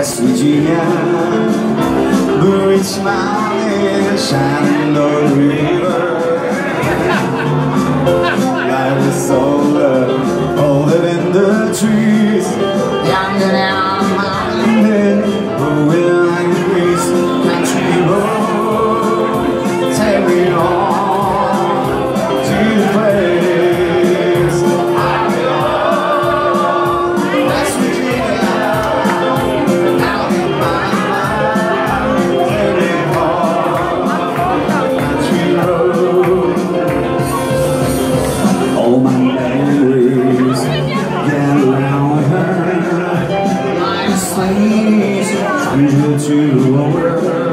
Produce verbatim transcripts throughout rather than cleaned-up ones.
West Virginia, Blue Ridge Mountain, Shenandoah River. Life is older, older than the trees, younger than the mountain, growing like the breeze. Country road, take me on to the place I belong. West Virginia, out in my mind, take me on country road. All my memories get around her, like slaves stranger to the world.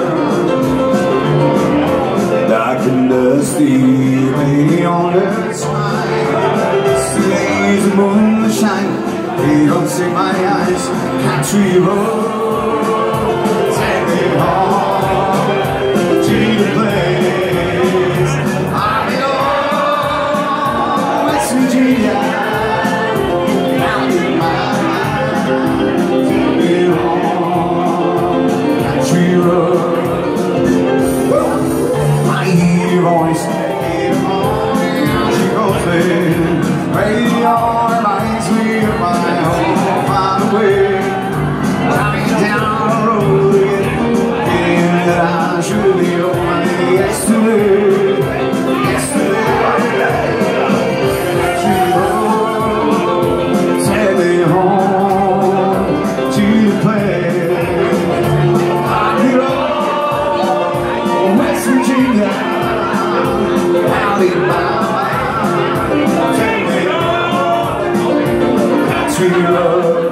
Dark and dusty, lady on her smile, slaves of moonshine, they don't see my eyes. Country road, take me home to the place I belong. West Virginia, out in my mind, take me home, country road. I hear a voice in the morning, she goes in, radio reminds me of my home far away. Driving down the road again, feeling that I should be home yesterday, yesterday. Take me home to the place I belong. West Virginia, out in my mind, take me home, country road.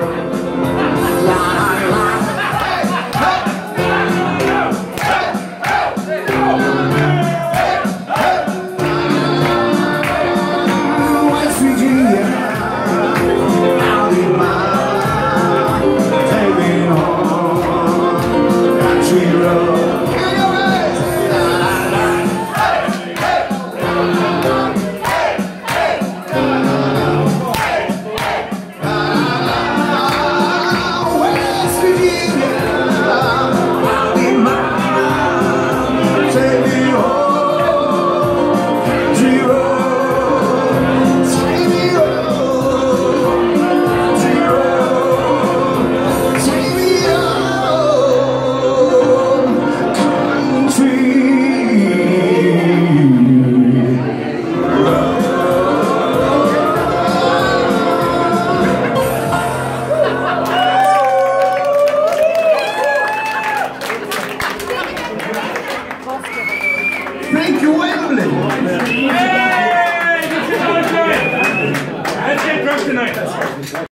West Virginia, out in my mind, take me home, country road. Thank you, Wembley! Hey! Let's get drunk tonight.